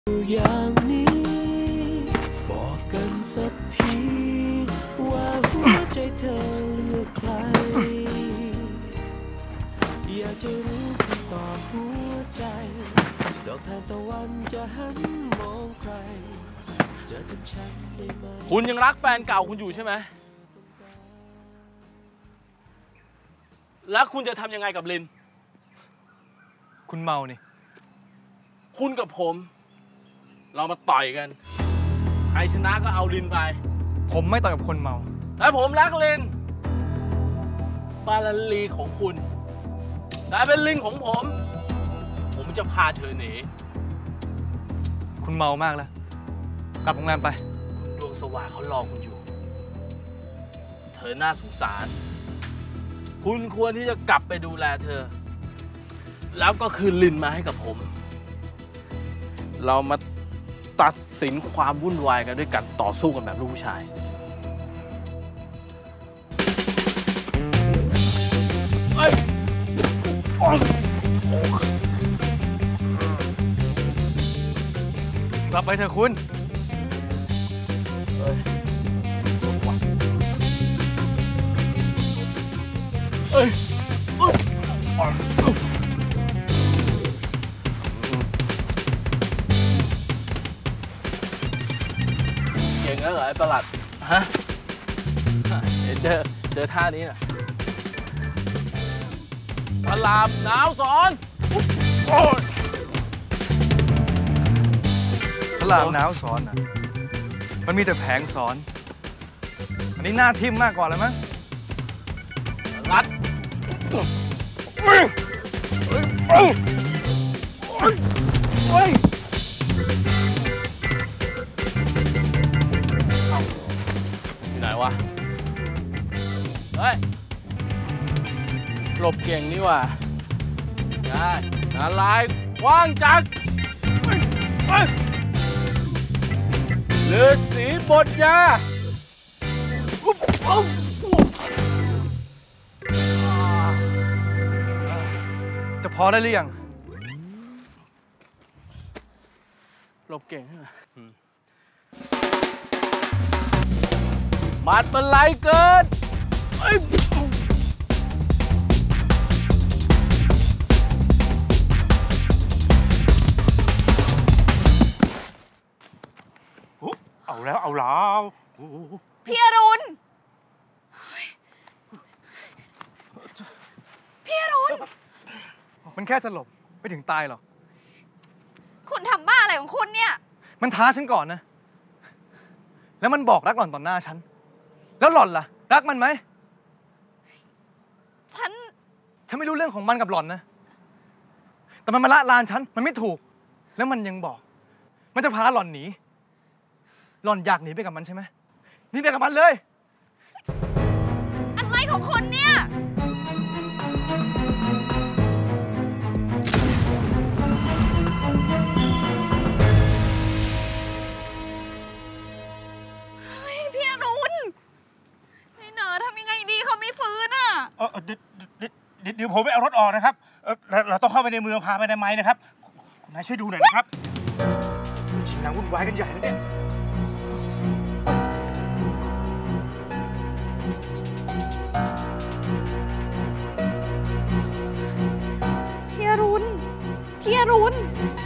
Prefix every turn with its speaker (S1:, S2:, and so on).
S1: อย่างนี้บอกกันสักทีว่าหัวใจเธอเลือกใครอยากจะรู้คำตอบหัวใจดอกทานตะวันจะหันมองใครจะเป็นฉันได้ไหม
S2: คุณยังรักแฟนเก่าคุณอยู่ใช่ไหมแล้วคุณจะทำยังไงกับลิน
S3: คุณเมานี่
S2: คุณกับผมเรามาต่อยกันใครชนะก็เอาลินไป
S3: ผมไม่ต่อยกับคนเมา
S2: แต่ผมรักลินปาลาลีของคุณแต่เป็นลินของผมจะพาเธอหนี
S3: คุณเมามากแล้วกลับโรงแรมไป
S2: ดวงสว่างเขารอคุณอยู่เธอน่าสงสารคุณควรที่จะกลับไปดูแลเธอแล้วก็คืนลินมาให้กับผมเรามาตัดสินความวุ่นวายกันด้วยกันต่อสู้กันแบบลูกผู้ชาย
S3: กลับไปเถอะคุณ
S2: เก่งแล้วเหรอไอ้ประหลัดฮะเจอท่านี้นะพลามหนาวสอน
S3: พลามหนาวสอนอ่ะมันมีแต่แผงสอนอันนี้หน้าทิ่มมากกว่าแล้วมั้ง
S2: รัดอยู่ไหนวะเฮ้ยหลบเก่งนี่ว่ะได้นาลายว่างจักฤาษีบทยา
S3: จะพอได้หรือยัง
S2: หลบเก่งมัดมันไหลเกิน
S4: เอาแล้วเอาแล้ว
S5: พี่อรุณพี่อรุณ
S3: มันแค่สลบไม่ถึงตายหรอก
S5: คุณทำบ้าอะไรของคุณเนี่ย
S3: มันท้าฉันก่อนนะแล้วมันบอกรักหล่อนต่อหน้าฉันแล้วหล่อนล่ะรักมันไหม
S5: ฉัน
S3: ไม่รู้เรื่องของมันกับหล่อนนะแต่มันมาละลานฉันมันไม่ถูกแล้วมันยังบอกมันจะพาหล่อนหนีหล่อนอยากหนีไปกับมันใช่ไหมหนีไปกับมันเลย
S5: อะไรของคุณเนี่ยพี่อรุณพี่เหนอทำยังไงดีเขาไม่ฟื้นอ่ะ
S4: เดี๋ยวผมไปเอารถออกนะครับเราต้องเข้าไปในเมืองพาไปในไม้นะครับคุณนายช่วยดูหน่อยนะครับชิงนางวุ่นวายกันใหญ่แล้วเนี่ย
S5: พี่อรุณ